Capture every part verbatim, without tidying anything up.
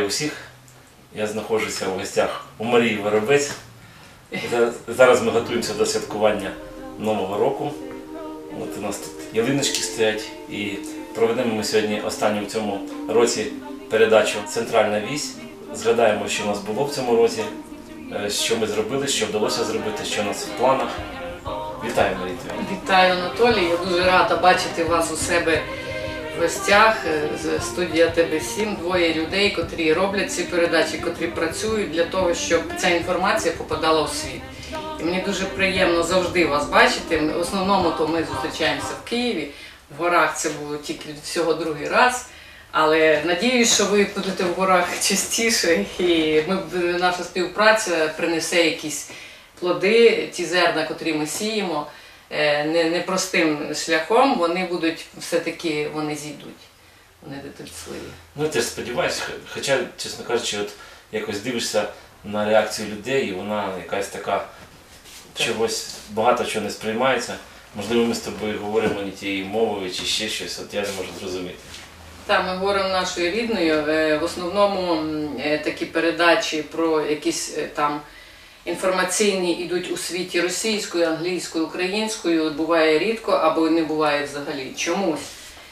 усіх. Я знаходжуся в гостях у Марії Воробець. Зараз ми готуємося до святкування Нового року. От у нас тут ялиночки стоять. І проведемо ми сьогодні останню в цьому році передачу «Центральна вісь». Згадаємо, що у нас було в цьому році, що ми зробили, що вдалося зробити, що у нас в планах. Вітаю, Марія. Вітаю, Анатолій. Я дуже рада бачити вас у себе в гостях. З студія Т Б сім. Двоє людей, котрі роблять ці передачі, котрі працюють для того, щоб ця інформація попадала у світ. І мені дуже приємно завжди вас бачити. В основному то ми зустрічаємося в Києві. В горах це було тільки всього другий раз. Але надіюсь, що ви будете в горах частіше, і ми, наша співпраця принесе якісь плоди, ті зерна, котрі ми сіємо, непростим шляхом, вони будуть, все-таки, вони зійдуть, вони дадуть свої. Ну, я теж сподіваюся, хоча, чесно кажучи, от якось дивишся на реакцію людей, і вона якась така, так. Чогось, багато чого не сприймається. Можливо, ми з тобою говоримо не тією мовою чи ще щось, от я не можу зрозуміти. Так, ми говоримо нашою рідною. В основному такі передачі про якісь там інформаційні йдуть у світі російською, англійською, українською, буває рідко або не буває взагалі. Чомусь.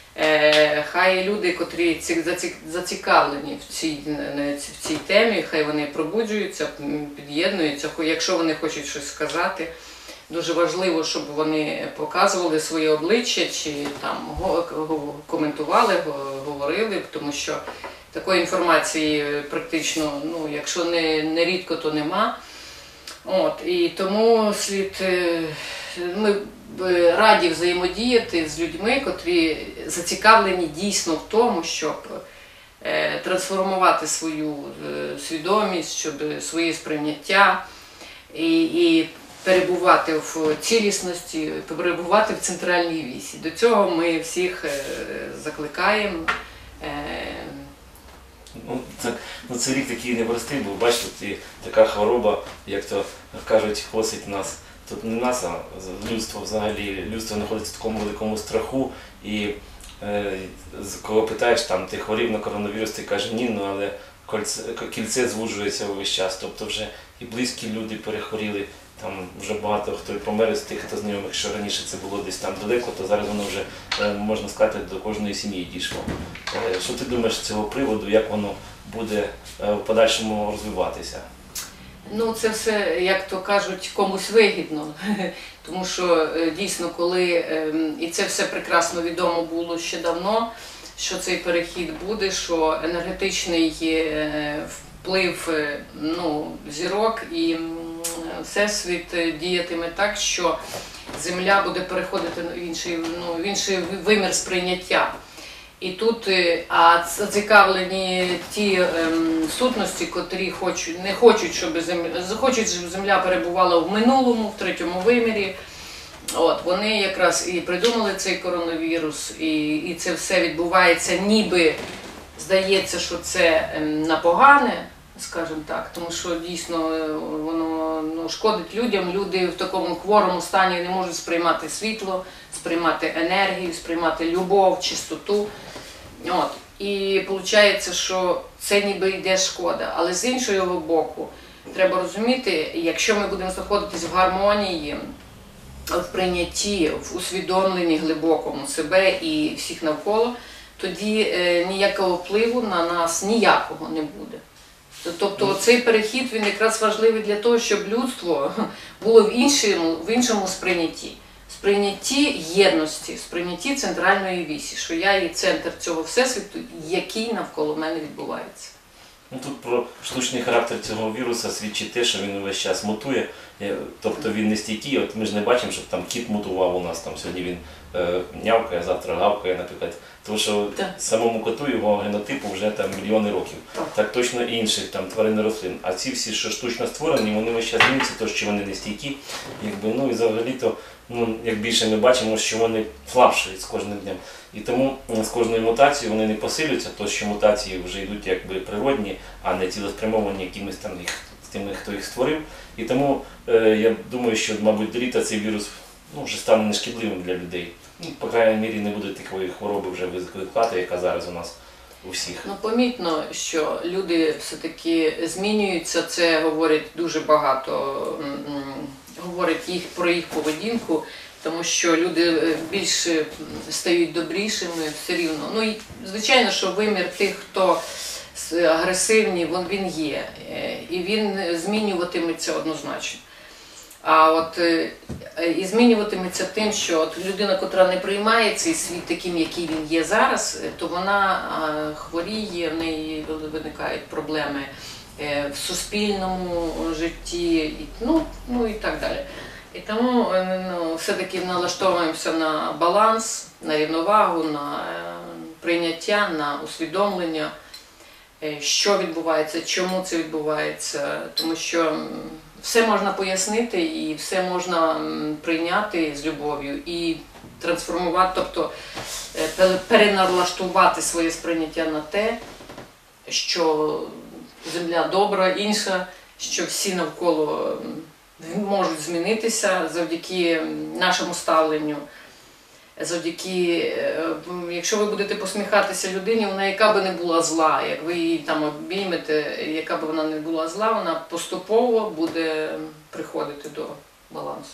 Хай люди, котрі зацікавлені в цій, в цій темі, хай вони пробуджуються, під'єднуються, якщо вони хочуть щось сказати. Дуже важливо, щоб вони показували своє обличчя, чи там коментували, говорили, тому що такої інформації практично, ну, якщо не, не рідко, то нема. От, і тому слід, ми раді взаємодіяти з людьми, котрі зацікавлені дійсно в тому, щоб трансформувати свою свідомість, щоб своє сприйняття і, і перебувати в цілісності, перебувати в центральній вісі. До цього ми всіх закликаємо. Ну, це, ну, це рік такий непростий був, бачите, і така хвороба, як то кажуть, косить нас. Тут не нас, а людство взагалі. Людство знаходиться в такому великому страху. І е, кого питаєш, там, ти хворів на коронавірус, ти каже, ні, ну але кільце, кільце звужується увесь час. Тобто вже і близькі люди перехворіли. Там вже багато хто і помер з тих, хто знайомих, що раніше це було десь там далеко, то зараз воно вже, можна сказати, до кожної сім'ї дійшло. Що ти думаєш з цього приводу, як воно буде в подальшому розвиватися? Ну, це все, як то кажуть, комусь вигідно. Тому що дійсно, коли, і це все прекрасно відомо було ще давно, що цей перехід буде, що енергетичний вплив, ну, зірок і Всесвіт діятиме так, що Земля буде переходити в інший, ну, в інший вимір сприйняття. І тут, а зацікавлені ті ем, сутності, котрі хочуть, не хочуть, щоб земля, хочуть, щоб Земля перебувала в минулому, в третьому вимірі. От, вони якраз і придумали цей коронавірус, і, і це все відбувається, ніби здається, що це ем, на погане, скажімо так, тому що дійсно воно, ну, шкодить людям. Люди в такому хворому стані не можуть сприймати світло, сприймати енергію, сприймати любов, чистоту. От. І виходить, що це ніби йде шкода. Але з іншого боку, треба розуміти, якщо ми будемо знаходитись в гармонії, в прийнятті, в усвідомленні глибокому себе і всіх навколо, тоді е, ніякого впливу на нас ніякого не буде. Тобто цей перехід, він якраз важливий для того, щоб людство було в іншому, в іншому сприйнятті. Сприйнятті єдності, сприйнятті центральної вісі, що я є центр цього всесвіту, який навколо мене відбувається. Ну, тут про штучний характер цього віруса свідчить те, що він увесь час мутує, тобто він не стійкий. От ми ж не бачимо, щоб там кіт мутував у нас, там сьогодні він е, нявкає, завтра гавкає, наприклад. Тому що так. Самому коту його генотипу вже там мільйони років. Так, так точно і інших там тварин і рослин. А ці всі, що штучно створені, вони весь час змінюються, то що вони не стійкі. Якби, ну і взагалі-то, ну, як більше ми бачимо, що вони слабшають з кожним днем. І тому з кожною мутацією вони не посилюються, то що мутації вже йдуть якби природні, а не цілеспрямовані якимось там їх, з тими, хто їх створив. І тому е, я думаю, що, мабуть, до літа цей вірус, ну, вже стане нешкідливим для людей. Ну, по крайній мірі не буде такої хвороби вже викликати, яка зараз у нас у всіх. Ну, помітно, що люди все-таки змінюються, це говорить дуже багато, м, говорить їх про їх поведінку, тому що люди більше стають добрішими все рівно. Ну, і, звичайно, що вимір тих, хто агресивні, він, він є, і він змінюватиметься однозначно. А от і змінюватиметься тим, що от людина, котра не приймає цей світ таким, який він є зараз, то вона хворіє, в неї виникають проблеми в суспільному житті, ну, ну і так далі. І тому ну, все-таки налаштовуємося на баланс, на рівновагу, на прийняття, на усвідомлення, що відбувається, чому це відбувається, тому що все можна пояснити і все можна прийняти з любов'ю і трансформувати, тобто переналаштувати своє сприйняття на те, що земля добра, інша, що всі навколо можуть змінитися завдяки нашому ставленню. Завдяки, якщо ви будете посміхатися людині, вона яка би не була зла, як ви її там обіймете, яка би вона не була зла, вона поступово буде приходити до балансу.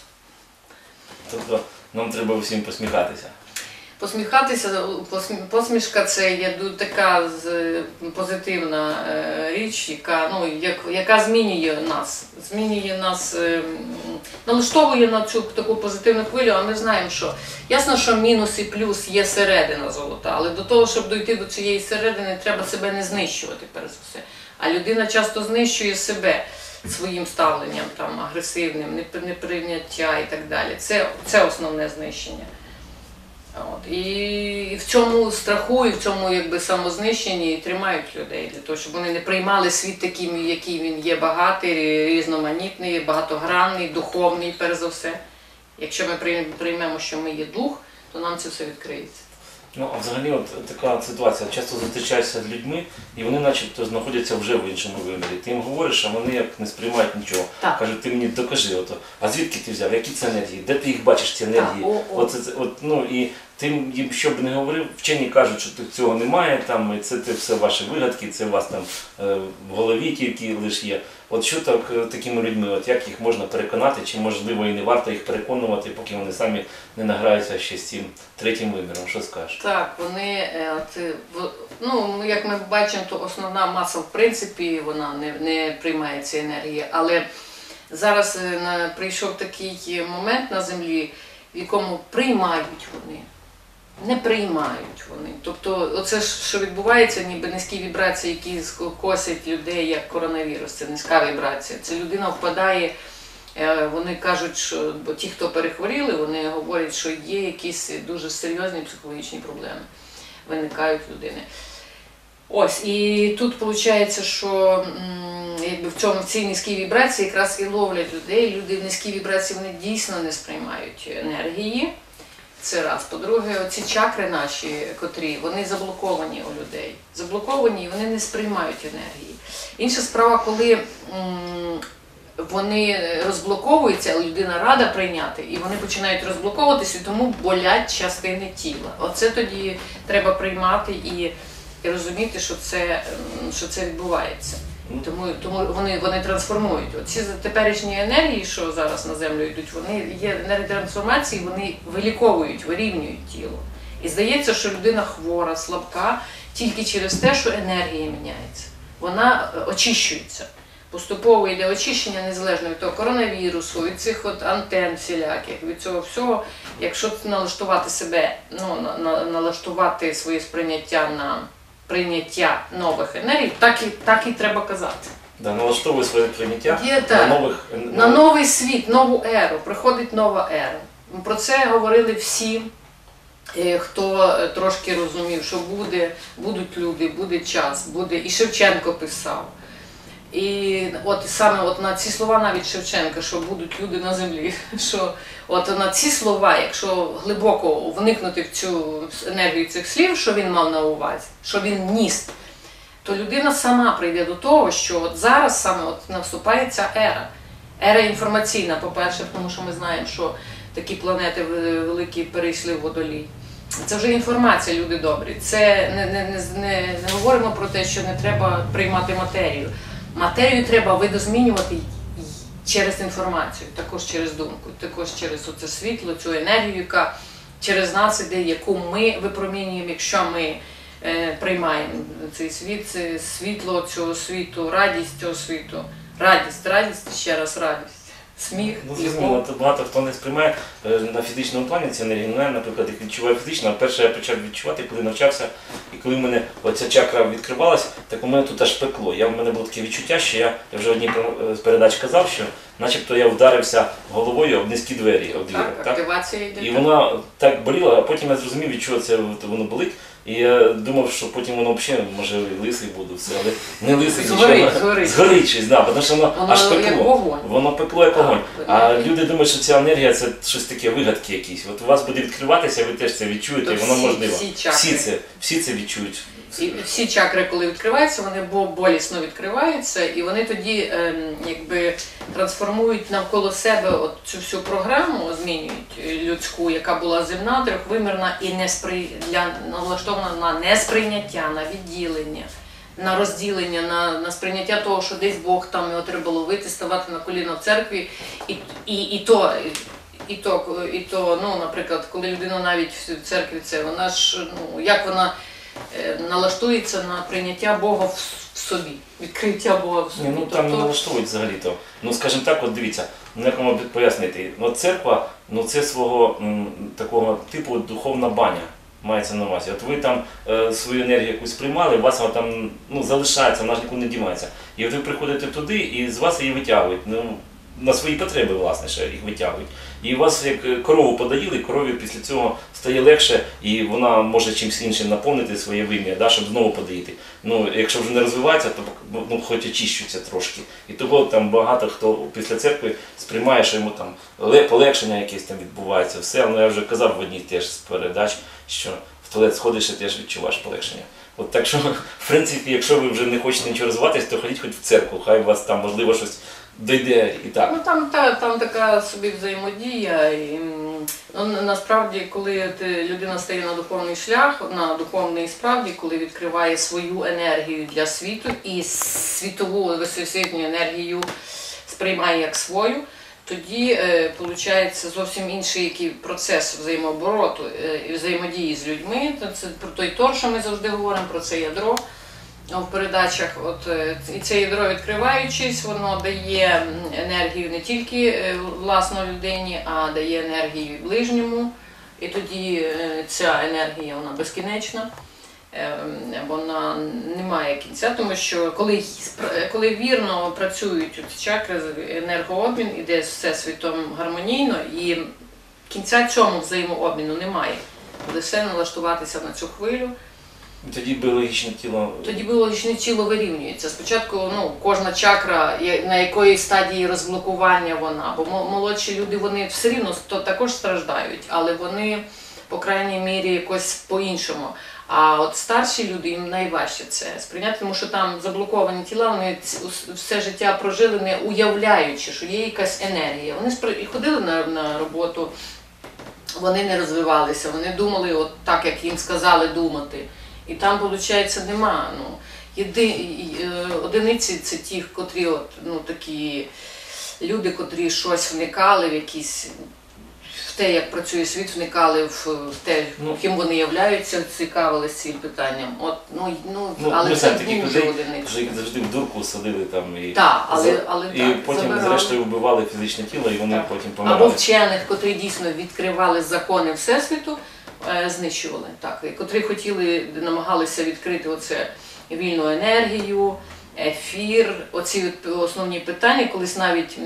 Тобто нам треба всім посміхатися. Посміхатися, посмішка це є така позитивна річ, яка, ну, яка змінює нас, змінює нас, налаштовує на цю таку позитивну хвилю, а ми знаємо, що ясно, що мінус і плюс є середина золота, але до того, щоб дойти до цієї середини, треба себе не знищувати перш за все. А людина часто знищує себе своїм ставленням, там, агресивним, неприйняття і так далі. Це, це основне знищення. От. І в цьому страху, і в цьому якби, самознищенні і тримають людей, для того, щоб вони не приймали світ таким, який він є, багатий, різноманітний, багатогранний, духовний, перш за все. Якщо ми приймемо, що ми є дух, то нам це все відкриється. Ну, а взагалі от така ситуація, часто зустрічаєшся з людьми, і вони начебто знаходяться вже в іншому вимірі. Ти їм говориш, а вони як не сприймають нічого. Так. Кажуть, ти мені докажи, ото, а звідки ти взяв, які це енергії, де ти їх бачиш, ці енергії. Так, о, о. От, це, от, ну, і ти їм, що б не говорив, вчені кажуть, що цього немає, там, і це, це все ваші вигадки, це у вас там е, в голові тільки лише є. От що так, такими людьми, от як їх можна переконати, чи можливо і не варто їх переконувати, поки вони самі не награються ще з цим третім виміром, що скажеш? Так, вони, от, ну, як ми бачимо, то основна маса, в принципі, вона не, не приймає ці енергії, але зараз на, прийшов такий момент на землі, в якому приймають вони. Не приймають вони. Тобто, оце що відбувається, ніби низькі вібрації, які косять людей, як коронавірус, це низька вібрація. Це людина впадає, вони кажуть, що бо ті, хто перехворіли, вони говорять, що є якісь дуже серйозні психологічні проблеми, виникають в людини. Ось, і тут виходить, що якби в цьому в цій низькій вібрації якраз і ловлять людей. Люди в низькій вібрації, вони дійсно не сприймають енергії. Це раз. По-друге, оці чакри наші, котрі, вони заблоковані у людей. Заблоковані і вони не сприймають енергії. Інша справа, коли м, вони розблоковуються, а людина рада прийняти, і вони починають розблоковуватися, і тому болять частини тіла. Оце тоді треба приймати і, і розуміти, що це, що це відбувається. Тому, тому вони, вони трансформують. Ці теперішні енергії, що зараз на землю йдуть, вони є енергії трансформації, вони виліковують, вирівнюють тіло. І здається, що людина хвора, слабка, тільки через те, що енергія міняється. Вона очищується. Поступово йде очищення, незалежно від того коронавірусу, від цих от антен всіляких, від цього всього. Якщо налаштувати себе, ну, на, на, налаштувати своє сприйняття на прийняття нових енергій, так і, так і треба казати. Да, налаштовуй своє прийняття Є, на нових... На новий світ, нову еру. Приходить нова ера. Про це говорили всі, хто трошки розумів, що буде, будуть люди, буде час, буде. І Шевченко писав. І от саме от на ці слова навіть Шевченка, що будуть люди на землі, що от на ці слова, якщо глибоко вникнути в цю енергію цих слів, що він мав на увазі, що він ніс, то людина сама прийде до того, що от зараз саме от наступає ця ера. Ера інформаційна, по-перше, тому що ми знаємо, що такі планети великі перейшли в Водолій. це вже інформація, люди добрі. Це не, не, не, не, не говоримо про те, що не треба приймати матерію. Матерію треба видозмінювати через інформацію, також через думку, також через оце світло, цю енергію, яка через нас іде, яку ми випромінюємо, якщо ми е, приймаємо цей світ, це світло цього світу, радість цього світу. Радість, радість, ще раз радість. Сміх, Ну, зрозуміло, любов. багато хто не сприймає е, на фізичному плані ці енергії. Ну, я, наприклад, їх відчуваю фізично. Перше я почав відчувати, коли навчався, і коли в мене оця чакра відкривалася, так у мене тут аж пекло. Я, в мене було таке відчуття, що я, я вже в одній з передач казав, що начебто я вдарився головою об низькі двері. Об двері, Так, активація йде. І вона так боліла, а потім я зрозумів, від чого це воно болить. І я думав, що потім воно взагалі, може, лисий буду, все, але не лисий, Згорить, нічого. згорить. Згорить щось, да, тому що воно, Воно аж як пекло. вогонь. Воно пекло як Так, огонь. так. А люди думають, що ця енергія це щось таке, вигадки якісь. От у вас буде відкриватися, ви теж це відчуєте, То і воно всі- можливо. всі чакри. Всі це, всі це відчують. І всі чакри, коли відкриваються, вони бо- болісно відкриваються, і вони тоді ем, якби трансформують навколо себе от цю всю програму, змінюють е, людську, яка була земна, трьохвимірна і не спри... для... налаштована на несприйняття, на відділення, на розділення, на, на сприйняття того, що десь Бог там його треба ловити, ставати на коліна в церкві, і, і, і то. І то, і то, ну, наприклад, коли людина навіть в церкві це, вона ж, ну, як вона е, налаштується на прийняття Бога в, в собі, відкриття Бога в собі. Ні, ну там не налаштовують взагалі-то. Ну, скажімо так, от дивіться, ну як вам пояснити, ну, церква, ну це свого м, такого типу духовна баня. Мається на увазі. От ви там е, свою енергію якусь приймали, у вас вона там ну, залишається, вона ж нікуди не дівається. І от ви приходите туди і з вас її витягують. Ну, на свої потреби, власне, ще їх витягують. І у вас як корову подаїли, корові після цього стає легше, і вона може чимось іншим наповнити своє вим'я, да, щоб знову подаїти. Ну, якщо вже не розвивається, то ну, хоч очищується трошки. І того там багато хто після церкви сприймає, що йому там полегшення якесь там відбувається, все. Ну, я вже казав в одній теж з передач, що в туалет сходиш і теж відчуваєш полегшення. От так що, в принципі, якщо ви вже не хочете нічого розвиватись, то ходіть хоч в церкву, хай у вас там можливо щось дойде і так. Ну там, та, там така собі взаємодія. І, ну, насправді, коли ти, людина стає на духовний шлях, на духовний справді, коли відкриває свою енергію для світу і світову висвітню енергію сприймає як свою, тоді е, виходить зовсім інший який процес взаємообороту е, і взаємодії з людьми. Це про той тор, що ми завжди говоримо, про це ядро. В передачах, от, і це ядро відкриваючись, воно дає енергію не тільки власно людині, а дає енергію ближньому. І тоді ця енергія вона безкінечна, вона не має кінця, тому що коли, коли вірно працюють ці чакри, енергообмін іде з всесвітом гармонійно, і кінця цьому взаємообміну немає. Лише налаштуватися на цю хвилю. Тоді біологічне тіло. Тоді біологічне тіло вирівнюється. Спочатку ну, кожна чакра, на якої стадії розблокування вона, бо молодші люди вони все рівно також страждають, але вони, по крайній мірі, якось по-іншому. А от старші люди, їм найважче це сприйняти, тому що там заблоковані тіла, вони все життя прожили, не уявляючи, що є якась енергія. Вони ходили на, на роботу, вони не розвивалися, вони думали от так, як їм сказали думати. І там, виходить, нема. Ну, єди, одиниці це ті, котрі от, ну, такі люди, котрі щось вникали в якісь, в те, як працює світ, вникали в те, ну, ким вони являються, цікавилися цим питанням. От, ну, ну, ну, але ми це такі дуже людей, одиниці. вже їх завжди в дурку садили там і, Так, але, за, але, і так, потім забирали. зрештою вбивали фізичне тіло і вони Так. потім помирали. Або вчених, котрі дійсно відкривали закони Всесвіту, знищували, так, і котрі хотіли, намагалися відкрити оце вільну енергію, ефір, оці основні питання, колись навіть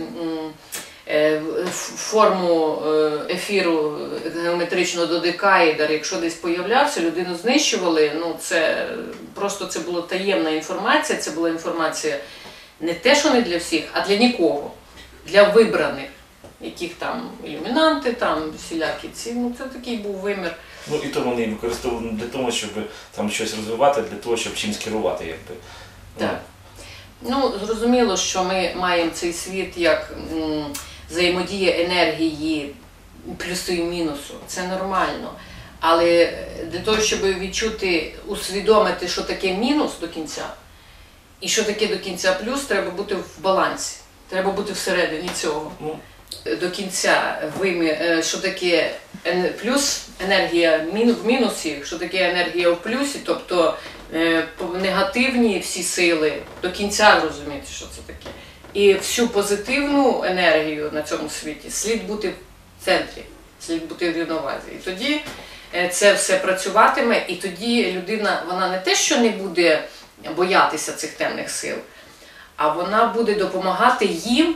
форму ефіру геометричного додекаїдер, якщо десь появлявся, людину знищували, ну це просто це була таємна інформація, це була інформація не те, що не для всіх, а для нікого, для вибраних. Яких там ілюмінанти, там всілякі ці, ну це такий був вимір. Ну і то вони використовували для того, щоб там щось розвивати, для того, щоб чимось керувати, якби. Так. Ну, зрозуміло, що ми маємо цей світ як м, взаємодія енергії плюсу і мінусу. Це нормально. Але для того, щоб відчути, усвідомити, що таке мінус до кінця, і що таке до кінця плюс, треба бути в балансі. Треба бути всередині цього. До кінця вимі, що таке плюс, енергія в мінусі, що таке енергія в плюсі, тобто негативні всі сили, до кінця розуміти, що це таке. І всю позитивну енергію на цьому світі слід бути в центрі, слід бути в рівновазі. І тоді це все працюватиме, і тоді людина, вона не те, що не буде боятися цих темних сил, а вона буде допомагати їм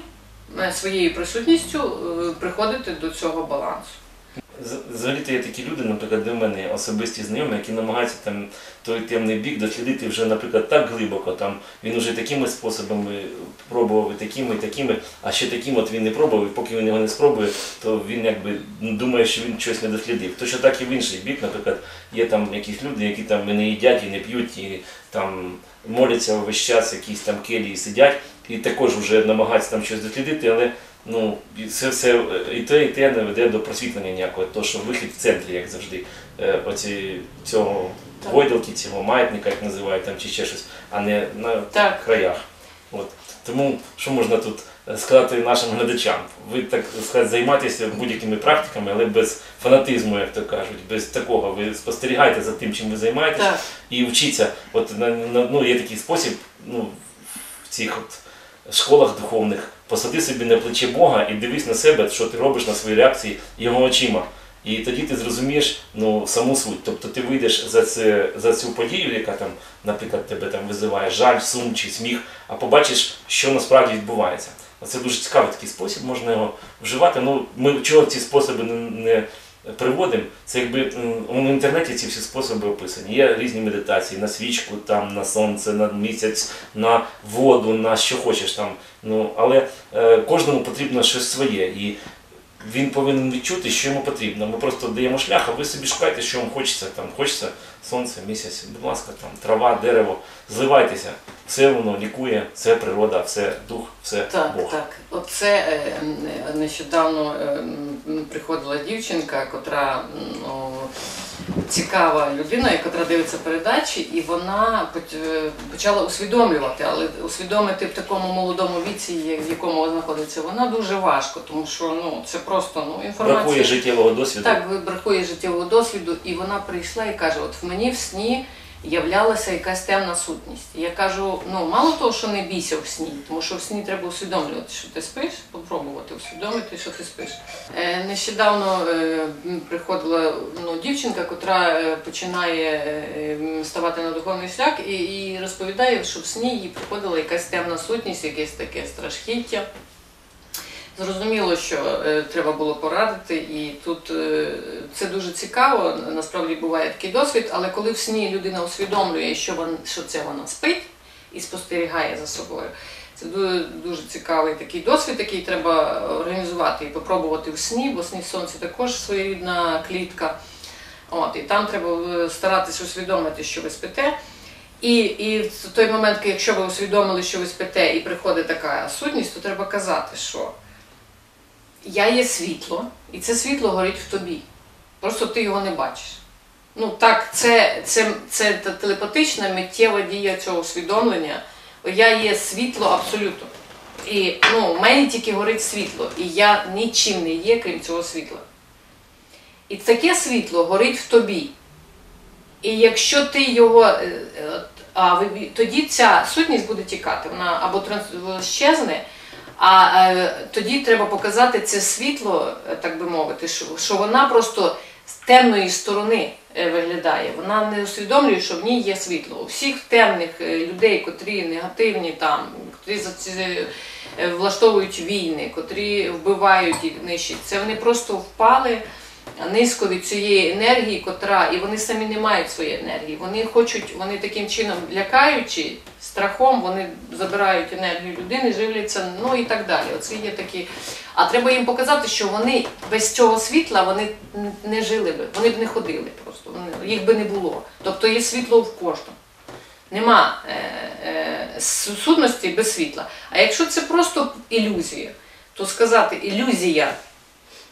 своєю присутністю приходити до цього балансу. Взагалі-то є такі люди, наприклад, до мене особисті знайомі, які намагаються там той темний бік дослідити вже, наприклад, так глибоко, там він вже такими способами пробував, і такими, і такими, а ще таким от він не пробував, і поки він його не спробує, то він якби думає, що він щось не дослідив. Точно так і в інший бік, наприклад, є там якісь люди, які там і не їдять, і не п'ють, і там моляться весь час, якісь там келії сидять, і також вже намагаються там щось дослідити, але ну, це все і те, і те не веде до просвітлення ніякого, то що вихід в центрі, як завжди, оці, цього гойдалки, цього маятника, як називають, там, чи ще щось, а не на так. краях. От. Тому що можна тут сказати нашим глядачам? Ви, так сказати, займайтеся будь-якими практиками, але без фанатизму, як то кажуть, без такого. Ви спостерігайте за тим, чим ви займаєтесь, так. і вчіться. От, на, на, ну, є такий спосіб, ну, в цих от школах духовних, посади собі на плече Бога і дивись на себе, що ти робиш на свої реакції його очима. І тоді ти зрозумієш ну, саму суть. Тобто ти вийдеш за, це, за цю подію, яка там, наприклад, тебе там визиває жаль, сум чи сміх, а побачиш, що насправді відбувається. Це дуже цікавий такий спосіб, можна його вживати. Ну, ми чого ці способи не, не приводимо, це якби в інтернеті ці всі способи описані. Є різні медитації на свічку, там, на сонце, на місяць, на воду, на що хочеш там. Ну, але е, кожному потрібно щось своє. І він повинен відчути, що йому потрібно. Ми просто даємо шлях, а ви собі шукайте, що вам хочеться. Там, хочеться сонце, місяць, будь ласка, там, трава, дерево. Зливайтеся. Все воно лікує, все природа, все дух, все так, Бог. Так, оце нещодавно приходила дівчинка, котра ну, цікава людина, яка дивиться передачі, і вона почала усвідомлювати, але усвідомити в такому молодому віці, в якому знаходиться вона, дуже важко, тому що ну, це просто ну, інформація. Бракує життєвого досвіду. Так, бракує життєвого досвіду, і вона прийшла і каже, от в мені в сні являлася якась темна сутність. Я кажу, ну мало того, що не бійся в сні, тому що в сні треба усвідомлювати, що ти спиш, попробувати усвідомити, що ти спиш. Е, нещодавно е, приходила ну, дівчинка, котра е, починає е, ставати на духовний шлях і, і розповідає, що в сні їй приходила якась темна сутність, якесь таке страшхіття. Зрозуміло, що е, треба було порадити, і тут е, це дуже цікаво, насправді буває такий досвід, але коли в сні людина усвідомлює, що, вон, що це вона спить і спостерігає за собою, це дуже, дуже цікавий такий досвід, який треба організувати і попробувати в сні, бо сні сонце також своєрідна клітка. От, і там треба старатися усвідомити, що ви спите. І, і в той момент, якщо ви усвідомили, що ви спите і приходить така сутність, то треба казати, що я є світло, і це світло горить в тобі. Просто ти його не бачиш. Ну так, це, це, це телепатична, миттєва дія цього усвідомлення. Я є світло абсолютно. І ну, в мене тільки горить світло, і я нічим не є, крім цього світла. І таке світло горить в тобі. І якщо ти його, а, тоді ця сутність буде тікати, вона або щезне, а е, тоді треба показати це світло, так би мовити, що, що вона просто з темної сторони е, виглядає. Вона не усвідомлює, що в ній є світло. У всіх темних людей, котрі негативні, там, котрі е, влаштовують війни, котрі вбивають і нищать, це вони просто впали низько від цієї енергії, котра, і вони самі не мають своєї енергії. Вони хочуть, вони таким чином лякаючи, страхом, вони забирають енергію людини, живляться, ну і так далі. Оце є такі. А треба їм показати, що вони без цього світла вони не жили би, вони б не ходили просто, їх би не було. Тобто є світло в кожному. Нема е, е, сутності без світла. А якщо це просто ілюзія, то сказати ілюзія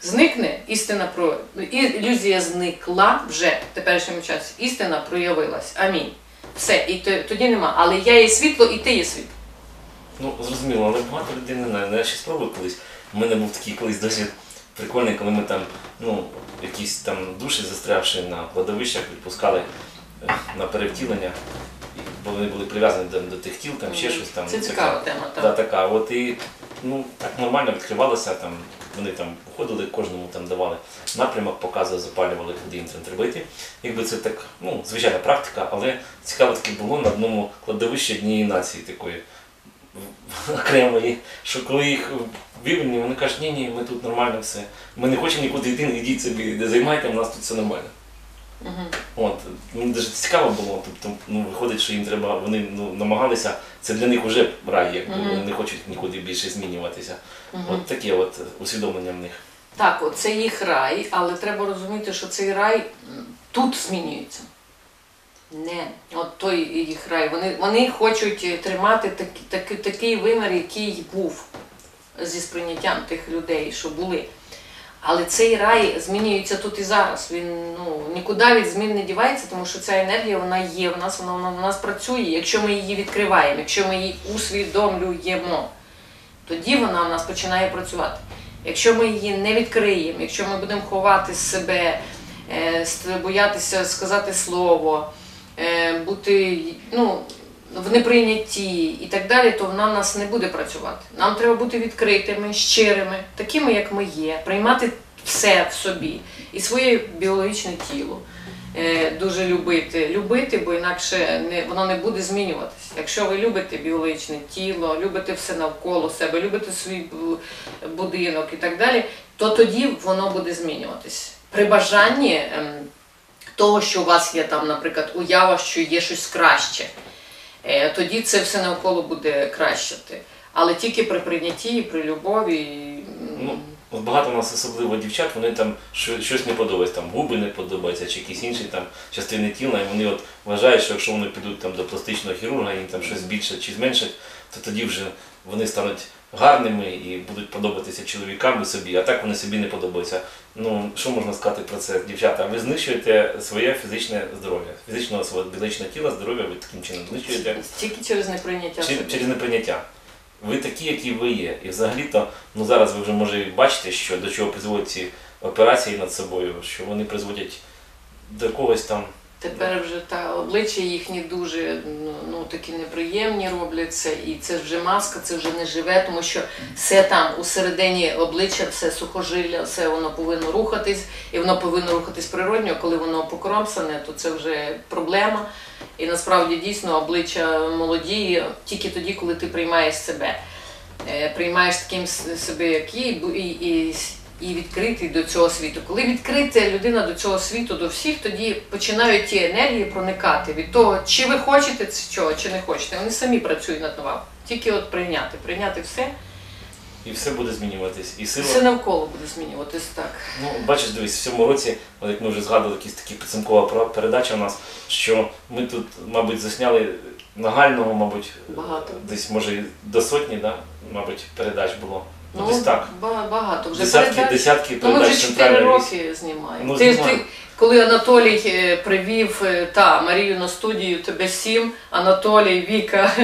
зникне, істина про ілюзія зникла вже в теперішньому часі. Істина проявилась. Амінь. Все, і тоді нема. Але я є світло, і ти є світло. Ну, зрозуміло, але багато людей не знає. Я ще спробував колись. У мене був такий колись досвід прикольний, коли ми там, ну, якісь там душі застрявши на кладовищах, відпускали на перевтілення, бо вони були прив'язані до, до тих тіл, там ще щось там. Це цікава тема, так. Да, така. От і, ну, так нормально відкривалося, там, вони там виходили, кожному там давали напрямок, показували, запалювали, куди їм треба йти. Якби це так, ну, звичайна практика, але цікаво таки було на одному кладовищі однієї нації такої окремої, що коли їх вивільні, вони кажуть, ні, ні, ми тут нормально все, ми не хочемо нікуди йти, ідіть собі, де займайте, у нас тут все нормально. Угу. От, мені дуже цікаво було, тобто, ну, виходить, що їм треба, вони, ну, намагалися, це для них вже рай, якби, угу. вони не хочуть нікуди більше змінюватися. Угу. От таке от усвідомлення в них. Так, от це їх рай, але треба розуміти, що цей рай тут змінюється. Не, от той їх рай. Вони, вони хочуть тримати так, так, такий вимір, який був зі сприйняттям тих людей, що були. Але цей рай змінюється тут і зараз. Він, ну, нікуди від змін не дівається, тому що ця енергія, вона є в нас, вона, вона в нас працює. Якщо ми її відкриваємо, якщо ми її усвідомлюємо, тоді вона в нас починає працювати. Якщо ми її не відкриємо, якщо ми будемо ховати себе, боятися сказати слово, бути, ну, в неприйнятті і так далі, то вона в нас не буде працювати. Нам треба бути відкритими, щирими, такими, як ми є, приймати все в собі і своє біологічне тіло. Дуже любити, любити, бо інакше не, воно не буде змінюватися. Якщо ви любите біологічне тіло, любите все навколо себе, любите свій будинок і так далі, то тоді воно буде змінюватися. При бажанні того, що у вас є там, наприклад, уява, що є щось краще, тоді це все навколо буде кращати. Але тільки при прийнятті, при любові. Ну, багато у нас, особливо дівчат, вони там щось не подобається, там губи не подобаються, чи якісь інші там частини тіла, і вони от вважають, що якщо вони підуть там до пластичного хірурга, їм там щось збільшать чи зменшать, то тоді вже вони стануть гарними і будуть подобатися чоловікам і собі, а так вони собі не подобаються. Ну, що можна сказати про це, дівчата? Ви знищуєте своє фізичне здоров'я, фізичного свого біологічного тіла, здоров'я ви таким чином знищуєте. Тільки через неприйняття Чи, себе. Через неприйняття. Ви такі, які ви є. І взагалі-то, ну зараз ви вже може бачите, що до чого призводять ці операції над собою, що вони призводять до когось там. Тепер вже та обличчя їхні дуже, ну, ну такі неприємні робляться, і це вже маска, це вже не живе, тому що все там у середині обличчя, все сухожилля, все воно повинно рухатись, і воно повинно рухатись природньо, коли воно покромсане, то це вже проблема. І насправді дійсно обличчя молодіє тільки тоді, коли ти приймаєш себе. Приймаєш таким себе, як є, і, і, і відкритий до цього світу. Коли відкрита людина до цього світу, до всіх, тоді починають ті енергії проникати від того, чи ви хочете цього, чи не хочете. Вони самі працюють над вами. Тільки от прийняти, прийняти все. І все буде змінюватись. І сила... Все навколо буде змінюватись, так. Ну, бачиш, дивись, в цьому році, як ми вже згадували, якісь такі підсумкова передача у нас, що ми тут, мабуть, засняли нагального, мабуть, багато. Десь, може, до сотні, да? Мабуть, передач було. Ну, десь так. Багато. Вже десятки, передач. десятки передач. передач. Ми вже чотири роки знімаємо. Ну, ти, знімаємо. ти, коли Анатолій привів та, Марію на студію, тебе сім, Анатолій, Віка,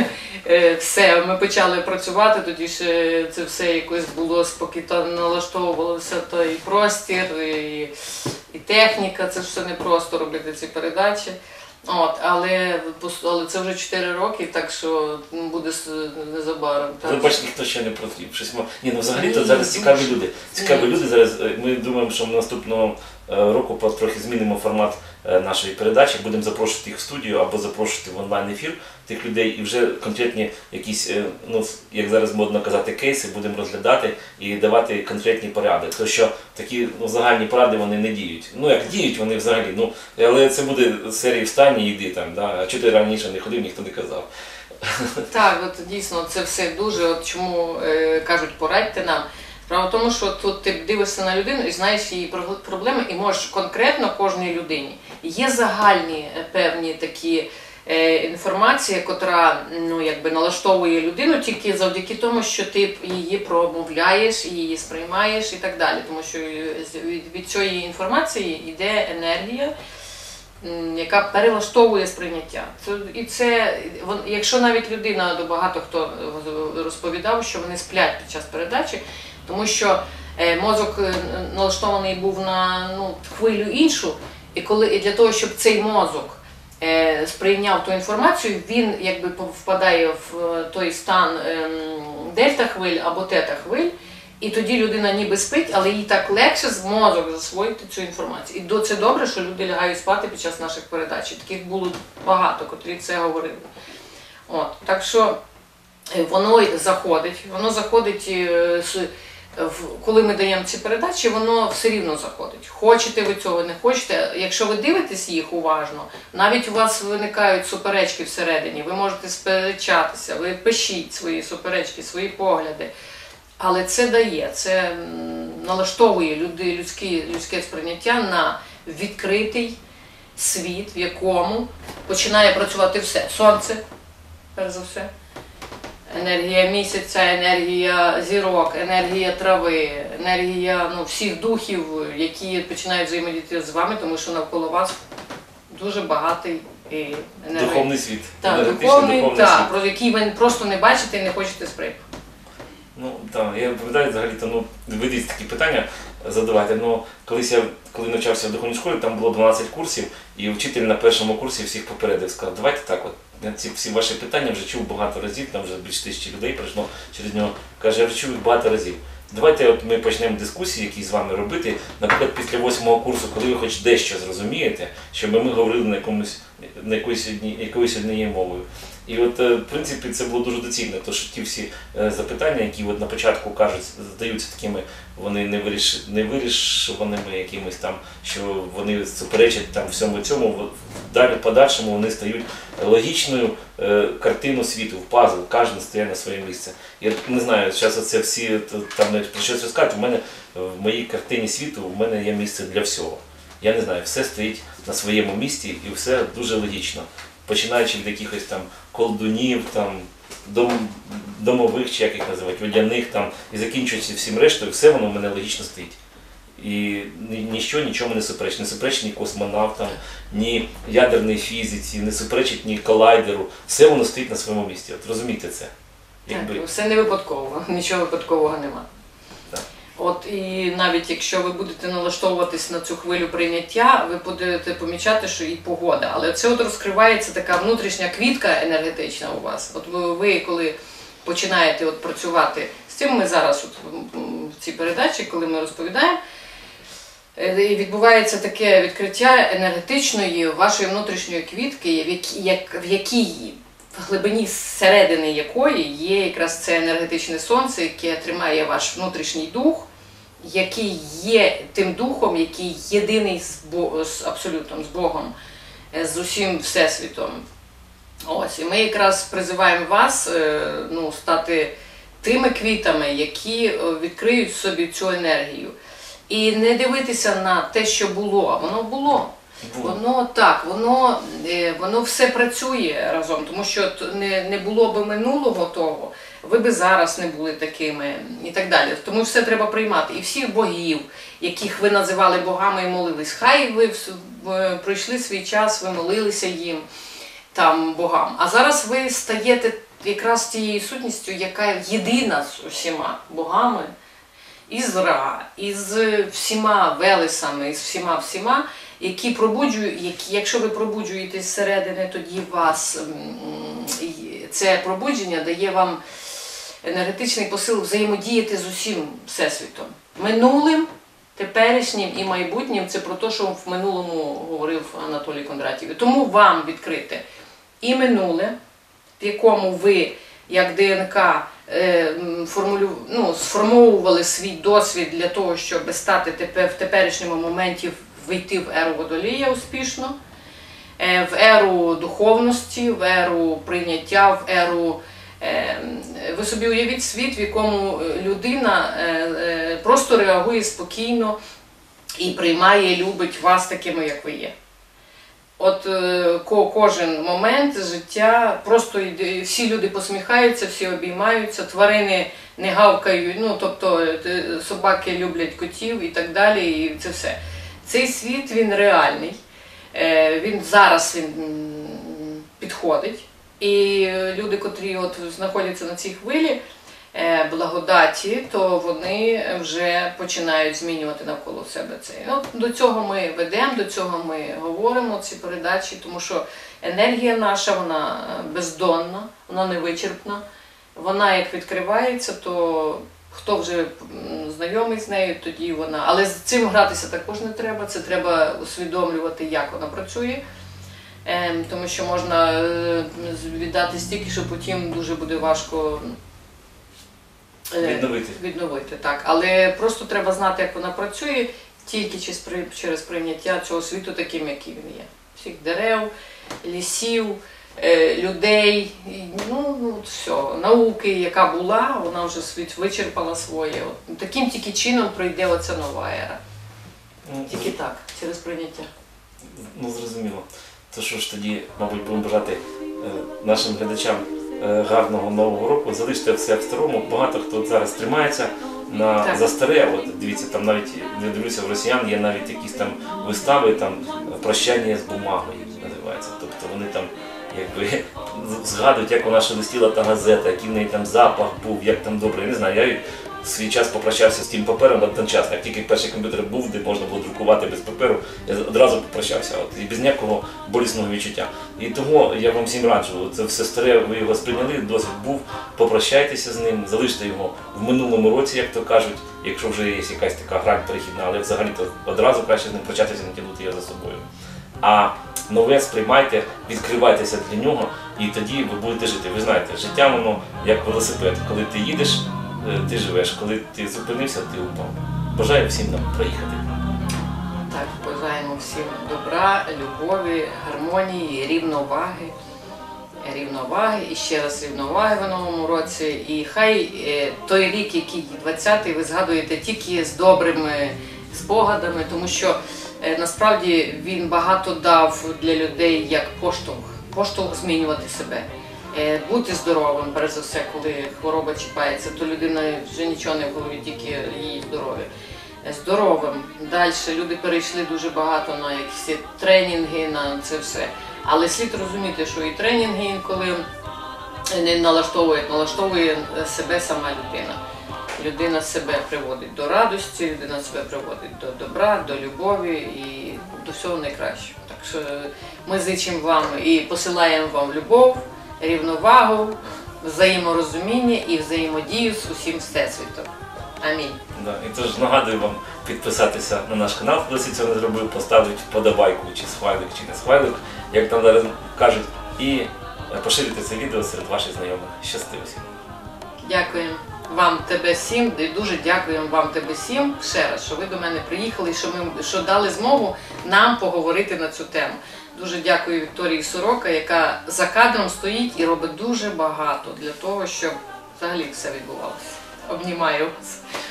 все, ми почали працювати, тоді ще це все якось було спокійно, налаштовувалося, то і простір, і, і техніка, це ж все не просто робити ці передачі. От, але, але це вже чотири роки, так що буде незабаром. Ви бачите, ніхто ще не протрів. Щось мо... Ні, ну взагалі то зараз цікаві люди. Цікаві Ні. люди зараз. Ми думаємо, що ми наступного року трохи змінимо формат нашої передачі, будемо запрошувати їх в студію або запрошувати в онлайн-ефір тих людей і вже конкретні якісь, ну, як зараз модно казати, кейси будемо розглядати і давати конкретні поради. Тому що такі, ну, загальні поради, вони не діють. Ну, як діють вони взагалі, ну, але це буде серії «Встань і йди там», да? А чого ти раніше не ходив, ніхто не казав. Так, от дійсно це все дуже, от чому е, кажуть, порадьте нам. Справа в тому, що тут ти дивишся на людину і знаєш її проблеми і можеш конкретно кожній людині. Є загальні певні такі е, інформація, котра ну, якби налаштовує людину тільки завдяки тому, що ти її промовляєш, її сприймаєш і так далі. Тому що від, від цієї інформації йде енергія, яка перелаштовує сприйняття. Це, і це, якщо навіть людина, багато хто розповідав, що вони сплять під час передачі, тому що мозок налаштований був на ну, хвилю іншу, і коли і для того, щоб цей мозок е, сприйняв ту інформацію, він якби впадає в той стан е, дельта-хвиль або тета-хвиль, і тоді людина ніби спить, але їй так легше з мозок засвоїти цю інформацію. І це добре, що люди лягають спати під час наших передач. І таких було багато, котрі це говорили. От, так що воно заходить, воно заходить, коли ми даємо ці передачі, воно все рівно заходить. Хочете ви цього, не хочете. Якщо ви дивитесь їх уважно, навіть у вас виникають суперечки всередині, ви можете сперечатися, ви пишіть свої суперечки, свої погляди. Але це дає, це налаштовує люди, людське, людське сприйняття на відкритий світ, в якому починає працювати все. Сонце, перш за все, енергія місяця, енергія зірок, енергія трави, енергія ну, всіх духів, які починають взаємодіяти з вами, тому що навколо вас дуже багатий енергія. Духовний світ. Так, духовний, духовний так, світ. Про який ви просто не бачите і не хочете сприйняти. Ну, так, я пам'ятаю, взагалі-то, ну, ведіть такі питання задавати, ну, колись я, коли навчався в духовній школі, там було дванадцять курсів, і вчитель на першому курсі всіх попередив, сказав, давайте так, от, я ці всі ваші питання вже чув багато разів, там вже більше тисячі людей прийшло через нього, каже, я вже чув їх багато разів. Давайте от ми почнемо дискусії, які з вами робити, наприклад, після восьмого курсу, коли ви хоч дещо зрозумієте, щоб ми говорили на, якомусь, на якоюсь, одні, якоюсь однією мовою. І от, в принципі, це було дуже доцільно, тому що ті всі запитання, які от на початку кажуть, здаються такими, вони не виріш, не вирішуваними якимось там, що вони суперечать там всьому цьому, далі в подальшому вони стають логічною е, картину світу, в пазл, кожен стає на своє місце. Я не знаю, зараз це всі там про щось розкажуть, у мене в моїй картині світу, у мене є місце для всього. Я не знаю, все стоїть на своєму місці і все дуже логічно. Починаючи від якихось там колдунів, там, дом, домових, чи як їх називають, водяних, там, і закінчуючи всім рештою, все воно в мене логічно стоїть. І ніщо нічому не суперечить. Не суперечить ні космонавтам, ні ядерній фізиці, не суперечить ні колайдеру. Все воно стоїть на своєму місці. От розумійте це. Якби... Так, все не випадково, нічого випадкового нема. Так. От і навіть якщо ви будете налаштовуватись на цю хвилю прийняття, ви будете помічати, що і погода. Але це от розкривається така внутрішня квітка енергетична у вас. От ви, ви коли починаєте от працювати з цим, ми зараз от в цій передачі, коли ми розповідаємо, відбувається таке відкриття енергетичної вашої внутрішньої квітки, в якій, як, в якій в глибині середини якої є якраз це енергетичне сонце, яке тримає ваш внутрішній дух, який є тим духом, який єдиний з, Бо... з абсолютом, з Богом, з усім Всесвітом. Ось, і ми якраз призиваємо вас ну, стати тими квітами, які відкриють в собі цю енергію. І не дивитися на те, що було, воно було. Воно так, воно, воно все працює разом, тому що не, не було б минулого того, ви б зараз не були такими і так далі. Тому все треба приймати. І всіх богів, яких ви називали богами і молились, хай ви пройшли свій час, ви молилися їм, там, богам. А зараз ви стаєте якраз тією сутністю, яка єдина з усіма богами, із Ра, із всіма велесами, із всіма-всіма, які пробуджують, які, якщо ви пробуджуєтесь зсередини, тоді вас це пробудження дає вам енергетичний посил взаємодіяти з усім Всесвітом. Минулим, теперішнім і майбутнім – це про те, що в минулому говорив Анатолій Кондратєв. Тому вам відкрите і минуле, в якому ви, як ДНК, формулю... ну, сформовували свій досвід для того, щоб стати тепер, в теперішньому моменті вийти в еру Водолія успішно, в еру духовності, в еру прийняття, в еру... Ви собі уявіть світ, в якому людина просто реагує спокійно і приймає, любить вас такими, як ви є. от е, ко, кожен момент життя, просто йде- всі люди посміхаються, всі обіймаються, тварини не гавкають, ну тобто е, собаки люблять котів і так далі, і це все. Цей світ, він реальний, е, він зараз він м, підходить. І люди, котрі от знаходяться на цій хвилі е, благодаті, то вони вже починають змінювати навколо себе це. От до цього ми ведемо, до цього ми говоримо ці передачі, тому що енергія наша, вона бездонна, вона невичерпна. Вона як відкривається, то хто вже м, знайомий з нею, тоді вона. Але з цим гратися також не треба, це треба усвідомлювати, як вона працює. Ем, Тому що можна е, віддати стільки, що потім дуже буде важко е, Відновити. відновити. Так. Але просто треба знати, як вона працює, тільки через при- через прийняття цього світу таким, який він є. Всіх дерев, лісів, е, людей, і, ну, ну от все. Науки, яка була, вона вже світ вичерпала своє. От, таким тільки чином пройде оця нова ера. Ну, Тільки так, через прийняття. Ну, зрозуміло. То що ж тоді, мабуть, будемо бажати е, нашим глядачам е, гарного нового року. Залиште все в старому. Багато хто от зараз тримається на, Так. за старе. От, дивіться, там навіть, я дивлюся, в росіян є навіть якісь там вистави, там прощання з бумагою називається. Тобто вони там якби згадують, як вона шелестіла та газета, який в неї там запах був, як там добре. Я не знаю, я в свій час попрощався з тим папером одночасно. Як тільки перший комп'ютер був, де можна було друкувати без паперу, я одразу попрощався. От, і без ніякого болісного відчуття. І того я вам всім раджу, це все старе, ви його сприйняли, досвід був, попрощайтеся з ним, залиште його в минулому році, як то кажуть, якщо вже є якась така грань перехідна, але взагалі-то одразу краще з ним прощатися, не тягнути його за собою. А нове сприймайте, відкривайтеся для нього, і тоді ви будете жити. Ви знаєте, життя воно як велосипед. Коли ти їдеш, е, ти живеш, коли ти зупинився, ти упав. Бажаю всім нам проїхати. Так, бажаємо всім добра, любові, гармонії, рівноваги. Рівноваги і ще раз рівноваги в новому році. І хай е, той рік, який двадцятий, ви згадуєте тільки з добрими спогадами, тому що е, насправді він багато дав для людей як поштовх, поштовх змінювати себе. Е, Бути здоровим, перш за все, коли хвороба чіпається, то людина вже нічого не в голові, тільки її здоров'я. Е, Здоровим. Далі люди перейшли дуже багато на якісь тренінги, на це все. Але слід розуміти, що і тренінги інколи не налаштовують, налаштовує себе сама людина. Людина себе приводить до радості, людина себе приводить до добра, до любові і до всього найкращого. Так що ми зичимо вам і посилаємо вам любов, рівновагу, взаєморозуміння і взаємодію з усім всесвітом. Амінь. Да. І тож нагадую вам підписатися на наш канал, хто досі цього не зробив, поставити вподобайку, чи смайлик, чи не смайлик, як там зараз кажуть, і поширити це відео серед ваших знайомих. Щасти всім! Дякуємо вам тебе всім, і дуже дякуємо вам тебе всім ще раз, що ви до мене приїхали, що ми що дали змогу нам поговорити на цю тему. Дуже дякую Вікторії Сорока, яка за кадром стоїть і робить дуже багато для того, щоб взагалі все відбувалося. Обнімаю вас.